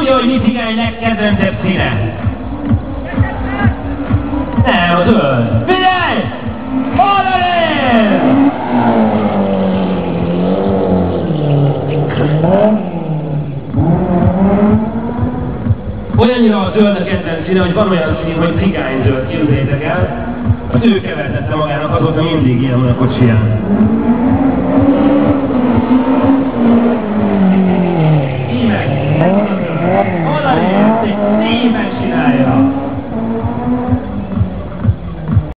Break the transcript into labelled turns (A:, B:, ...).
A: Tudja, hogy mi cigány legkedvencebb színe? Nem, a zöld. Figyelj! Oldalé! Olyannyira a zöld a kedvenc színe, hogy van olyan szín, hogy cigányzöld, képzeljétek el. Az ő kevertette magának, azóta mindig ilyen van a kocsiján.